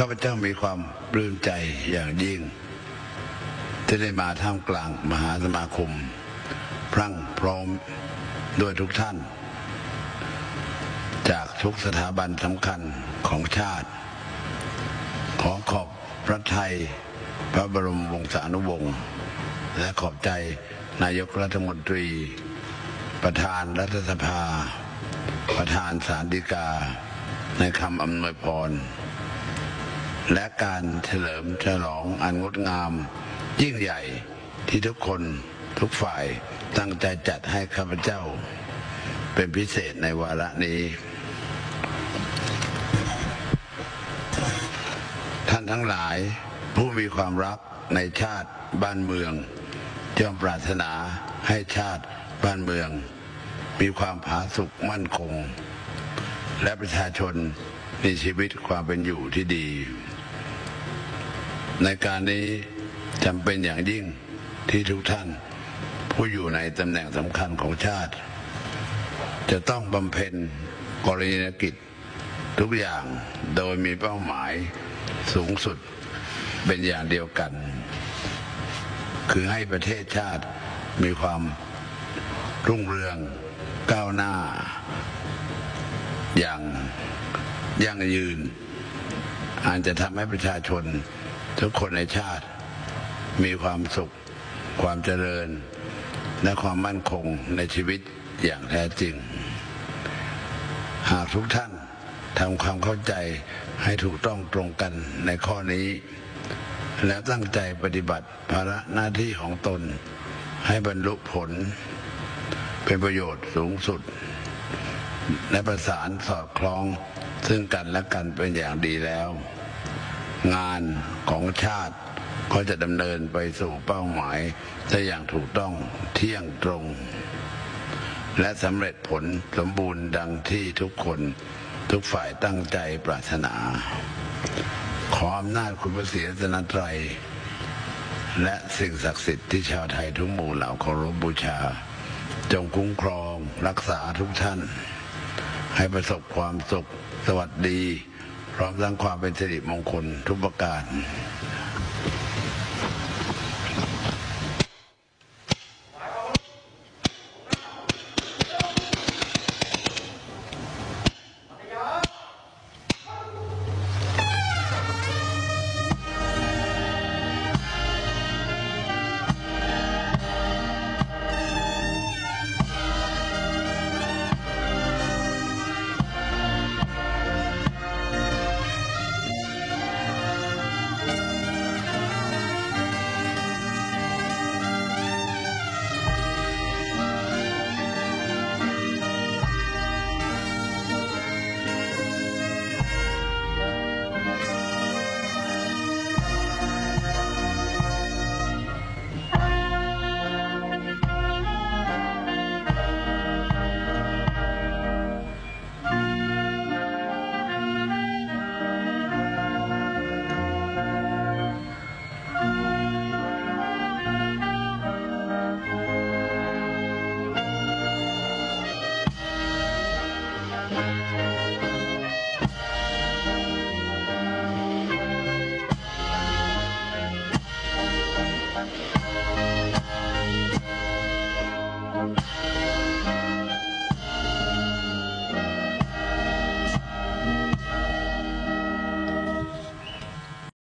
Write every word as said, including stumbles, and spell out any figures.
าพเจ้ามีความปลื้มใจอย่างยิ่งที่ได้มาท่ามกลางมหาสมาคมพรั่งพร้อมด้วยทุกท่านจากทุกสถาบันสำคัญของชาติขอขอบพระทัยพระบรมวงศานุวงศ์และขอบใจนายกรัฐมนตรีประธานรัฐสภาประธานศาลฎีกาในคำอำนวยพรและการเฉลิมฉลองอันงดงามยิ่งใหญ่ที่ทุกคนทุกฝ่ายตั้งใจจัดให้ข้าพเจ้าเป็นพิเศษในวาระนี้ท่านทั้งหลายผู้มีความรักในชาติบ้านเมืองย่อมปรารถนาให้ชาติบ้านเมืองมีความผาสุกมั่นคงและประชาชนมีชีวิตความเป็นอยู่ที่ดีในการนี้จำเป็นอย่างยิ่งที่ทุกท่านผู้อยู่ในตำแหน่งสำคัญของชาติจะต้องบำเพ็ญกรณียกิจทุกอย่างโดยมีเป้าหมายสูงสุดเป็นอย่างเดียวกันคือให้ประเทศชาติมีความรุ่งเรืองก้าวหน้าอย่างยั่งยืนอาจจะทำให้ประชาชนทุกคนในชาติมีความสุขความเจริญและความมั่นคงในชีวิตอย่างแท้จริงหากทุกท่านทำความเข้าใจให้ถูกต้องตรงกันในข้อนี้และตั้งใจปฏิบัติภาระหน้าที่ของตนให้บรรลุผลเป็นประโยชน์สูงสุดและประสานสอดคล้องซึ่งกันและกันเป็นอย่างดีแล้วงานของชาติก็จะดำเนินไปสู่เป้าหมายได้อย่างถูกต้องเที่ยงตรงและสำเร็จผลสมบูรณ์ดังที่ทุกคนทุกฝ่ายตั้งใจปรารถนาขออำนาจคุณพระศรีรัตนตรัยและสิ่งศักดิ์สิทธิ์ที่ชาวไทยทุกหมู่เหล่าเคารพบูชาจงคุ้มครองรักษาทุกท่านให้ประสบความสุขสวัสดีพร้อมทั้งความเป็นสิริมงคลทุกประการ